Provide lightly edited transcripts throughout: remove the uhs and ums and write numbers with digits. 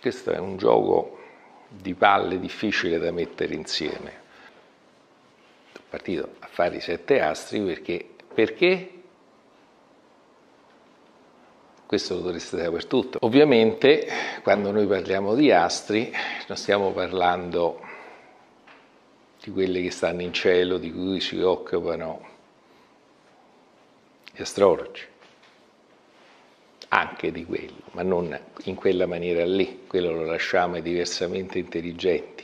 Questo è un gioco di palle difficile da mettere insieme. Sono partito a fare i 7 astri perché questo lo dovreste sapere tutto. Ovviamente quando noi parliamo di astri non stiamo parlando di quelli che stanno in cielo, di cui si occupano gli astrologi. Anche di quello, ma non in quella maniera lì, quello lo lasciamo ai diversamente intelligenti.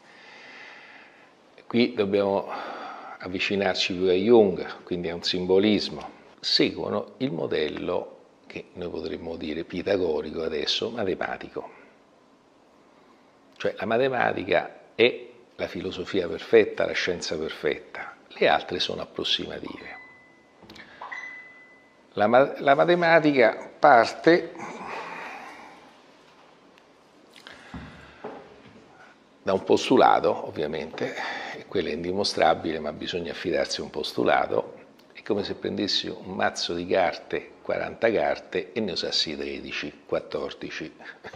Qui dobbiamo avvicinarci più a Jung, quindi a un simbolismo. Seguono il modello che noi potremmo dire pitagorico adesso, matematico. Cioè la matematica è la filosofia perfetta, la scienza perfetta, le altre sono approssimative. La matematica parte da un postulato, ovviamente, e quello è indimostrabile, ma bisogna affidarsi a un postulato. È come se prendessi un mazzo di carte, 40 carte, e ne usassi 13, 14.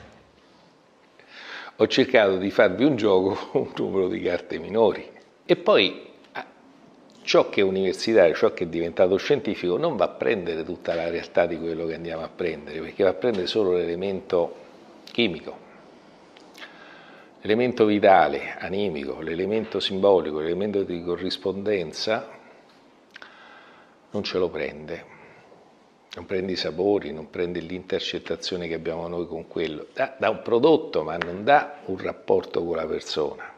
Ho cercato di farvi un gioco con un numero di carte minori. E poi ciò che è universitario, ciò che è diventato scientifico, non va a prendere tutta la realtà di quello che andiamo a prendere, perché va a prendere solo l'elemento chimico, l'elemento vitale, animico, l'elemento simbolico, l'elemento di corrispondenza, non ce lo prende. Non prende i sapori, non prende l'intercettazione che abbiamo noi con quello. Dà un prodotto, ma non dà un rapporto con la persona,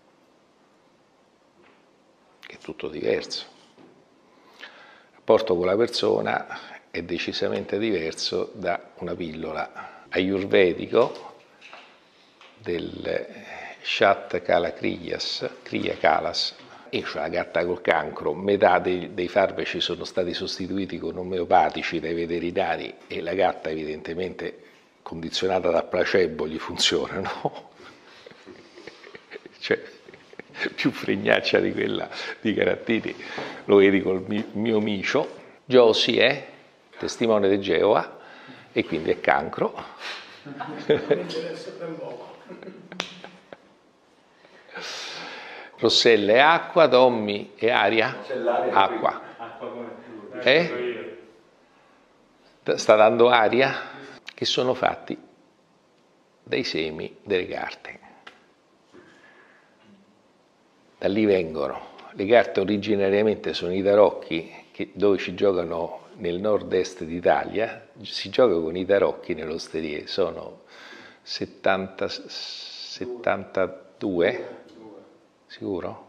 che è tutto diverso. Il rapporto con la persona è decisamente diverso da una pillola ayurvedico del Shat Kala Kriya Kalas, e cioè la carta col cancro. Metà dei farmaci sono stati sostituiti con omeopatici dai veterinari e la gatta evidentemente condizionata da placebo gli funzionano. Cioè, più fregnaccia di quella di Carattini lo vedi col mio micio. Josie è testimone di Geova e quindi è cancro. Rossella è acqua, Tommy è aria? Acqua. Sta dando aria? Che sono fatti dai semi delle carte. Da lì vengono. Le carte originariamente sono i tarocchi, dove ci giocano nel nord-est d'Italia, si gioca con i tarocchi nell'osteria, sono 72, sicuro?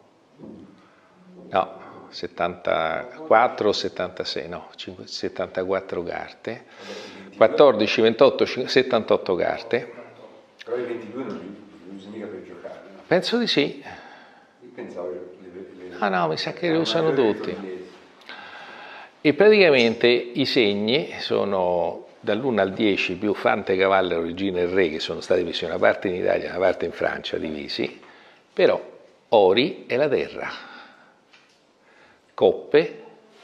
No, 74 o 76, no, 74 carte, 14, 28, 78 carte. Però i 22 non li mica per giocare, no? Penso di sì. Io pensavo No, mi sa che li usano tutti. E praticamente i segni sono dall'1 al 10 più Fante, Cavallo, Regina e Re, che sono stati messi una parte in Italia e una parte in Francia, divisi, però Ori è la terra, Coppe,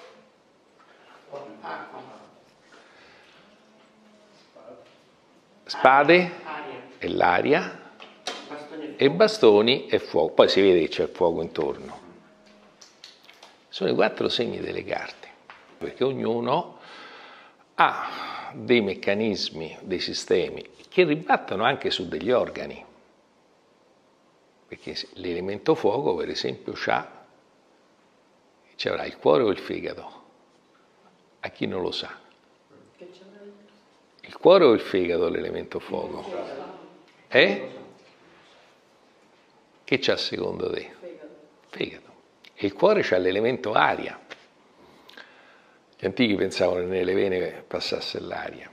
Spade è l'aria e Bastoni è fuoco. Poi si vede che c'è il fuoco intorno. Sono i 4 segni delle carte, perché ognuno ha dei meccanismi, dei sistemi che ribattono anche su degli organi, perché l'elemento fuoco, per esempio, ci avrà il cuore o il fegato, a chi non lo sa. Il cuore o il fegato l'elemento fuoco? Che c'ha secondo te? Fegato. E il cuore c'ha l'elemento aria. Gli antichi pensavano che nelle vene passasse l'aria.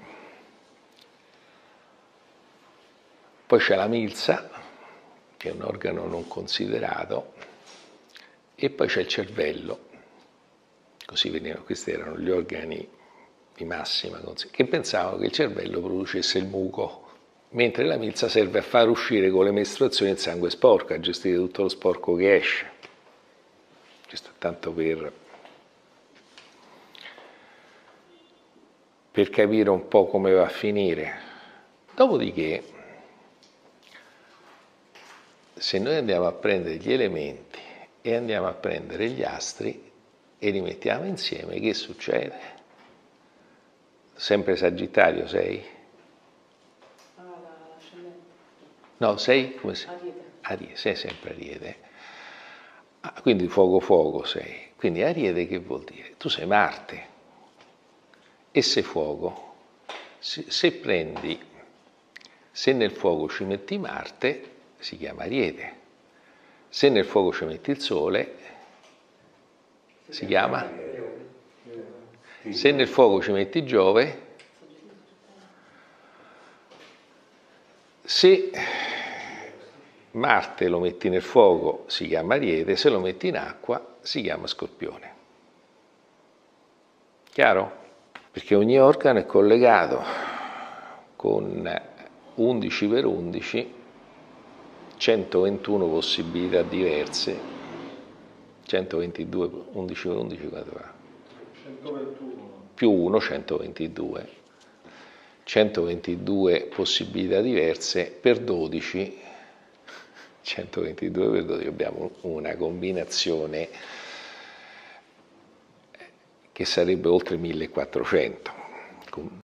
Poi c'è la milza, che è un organo non considerato, e poi c'è il cervello. Così venivano, questi erano gli organi di massima considerazione, che pensavano che il cervello producesse il muco, mentre la milza serve a far uscire con le mestruazioni il sangue sporco, a gestire tutto lo sporco che esce. Questo è tanto per capire un po' come va a finire. Dopodiché se noi andiamo a prendere gli elementi e andiamo a prendere gli astri e li mettiamo insieme, che succede? Sempre Sagittario sei? No, sei? Come sei? Ariete, sei sempre Ariete. Quindi fuoco sei. Quindi Ariete che vuol dire? Tu sei Marte e sei fuoco. Se nel fuoco ci metti Marte, si chiama Ariete. Se nel fuoco ci metti il Sole, si chiama? Se nel fuoco ci metti Giove, se Marte lo metti nel fuoco si chiama Ariete, se lo metti in acqua si chiama Scorpione. Chiaro? Perché ogni organo è collegato con 11 per 11, 121 possibilità diverse, 122, 11 per 11 quanto fa? 121. Più 1, 122. 122 possibilità diverse per 12, 122 per 12, abbiamo una combinazione che sarebbe oltre 1400.